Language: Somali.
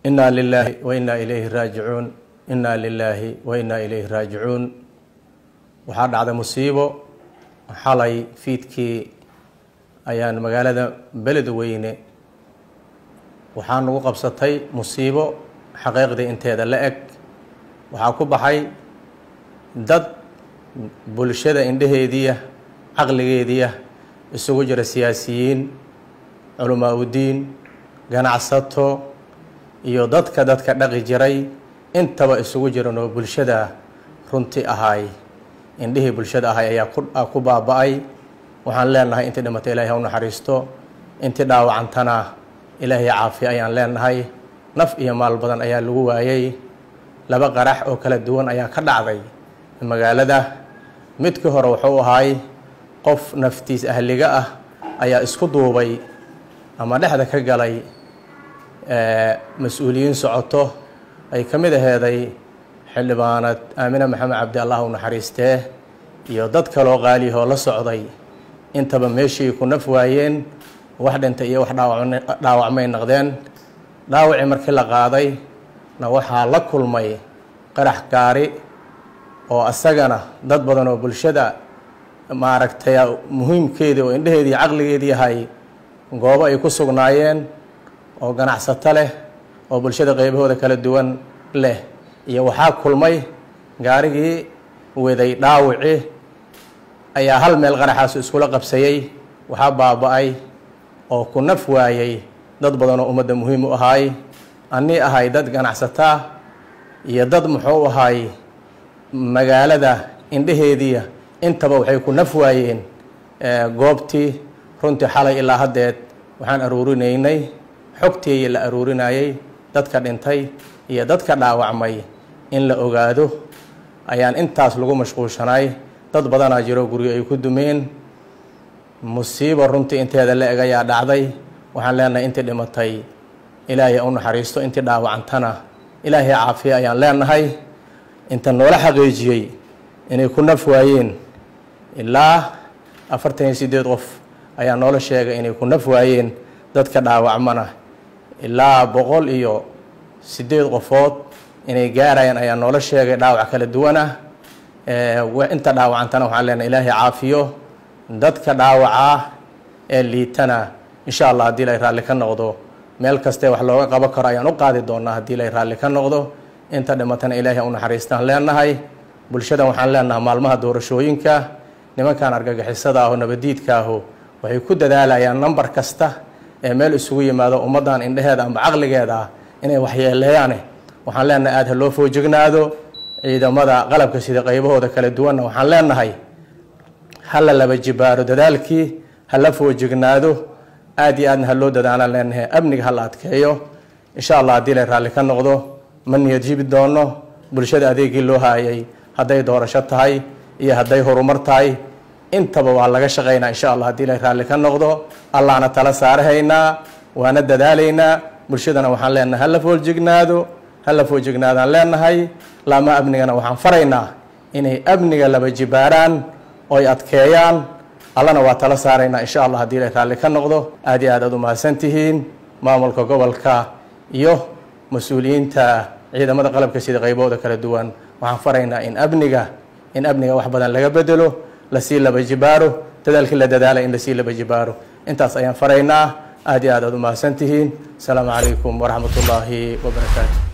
إنا لله وإنا إليه راجعون إنا لله وإنا إليه راجعون وحاد عدا مصيبه حالي فيتكي أيان مقالة بلد ويني وحان وقبصتي مصيبه حقيقة انتهى لأك وحاكو بحي dad bulshada indhaheediya caqligeediya isugu jira siyaasiyiin culamaa u diin ganacsato iyo dadka dhaqi jiray intaba isugu jiran oo bulshada runtii ahay indhihii bulshada ahay ayaa ku baaba'ay waxaan leenahay intii dhimatay ilaahay ha u naxariisto intii dhaawacantana ilaahay caafiyo ayaan leenahay naf iyo maal badan ayaa lagu waayay laba qarax oo kala duwan ayaa ka dhacday magaalada midkii hore wuxuu ahay qof naftiis ahliga ah ayaa isku duubay ama dhexda ka galay mas'uuliyiin socoto ay ka mid aheeday xildhibaanad aamina maxamed cabdi allah u naxariistee iyo dad kaloo qaaliyahoo la socday intaba meeshii ku naf waayeen wax dhintay iyo wax dhaawacmay noqdeen dhaawacii markii la qaaday na waxaa la kulmay qarax gaari oo asagana dad badan oo bulshada maaragtay muhiimkeedii oo indhaheedii caqligeedii yahay goobo ay ku sugnaayeen oo ganacsato leh oo bulshada qaybahooda kala duwan leh iyo waxaa kulmay gaarigii waday dhaawici ayaa hal meel qaraxaas iskula qabsayay waxaa baaba'ay oo ku naf waayay dad badan oo ummadda muhiim u ahay annii ahay dad ganacsata iyo dad muxuu ahay magaalada indhaheediya intaba waxay ku naf waayeen goobtii runtii xalay ilaa haddeed waxaan aruurinaynay xogtii la aruurinayay dadka dhintay iyo dadka dhaawacmay in la ogaado ayaan intaas lagu mashquulshanay dad badanaa jiro guryo ay ku dumeen musiibo runtii inteeda la eg ayaa dhacday waxaan leenahay intii dhimatay ilaahay u naxariisto intii dhaawacantana ilaahay caafiyo ayaan leenahay inta noola xaqiijiyey inay ku naf waayeen ilaa 48 qof ayaa noola sheegay inay ku naf waayeen dadka dhaawacmana ilaa 108 qofood inay gaarayaan ayaa noola sheegay dhaawac kala duwan ah inta dhaawacantana waxaan leenahay ilaahay caafiyo dadka dhaawaca ee liitana insha Allah haddii la raalli ka noqdo meel kaste wax looga qaban karo ayaan u qaadi doonaa haddii la raalli ka noqdo inta dhimatana ilaahay u naxariistaan leenahay bulshada waxaan leenahay maalmaha doorashooyinka nimankan argagixisada ah oo nabadiidka ah waxay ku dadaalayaan number kasta ee meel isugu yimaado ummadan indhaheeda ama caqligeeda inay waxyeeleeyaan waxaan leenahay aad loo foojignaado ciidamada qalabka sida qaybahooda kala duwan waxaan leenahay hal laba jibaaro dadaalkii hal foojignaado aad iyo aadna loo dadaalan leenahay amniga hal adkeeyo insha Allah haddii la raalli ka noqdo man yajiib doono bulshada adeegii loo haayay haday doorasho tahay iyo haday horumar tahay intaba waa laga shaqeynaa insha Allah haddii la raalli ka noqdo Allahna tala saarayna waana dadaalayna bulshadana waxaan leenahay hal foojignaadaan leenahay lama amnigana waxaan faraynaa inay amniga laba jibaaraan oo ay adkeeyaan Allahna waa tala saarayna insha Allah haddii la raalli ka noqdo aad iyo aad u mahadsantihiin maamulka gobolka iyo mas'uuliyiinta ciidamada qalabka sida qaybahooda kala duwan waxaan faraynaa in amniga wax badan laga bedelo la sii laba jibaaro dadaalkii la dadaalay in la sii laba jibaaro intaas ayaan faraynaa aad iyo aad u mahadsantihiin. Assalaamu calaykum waraxmatullaahi wabarakaatuh.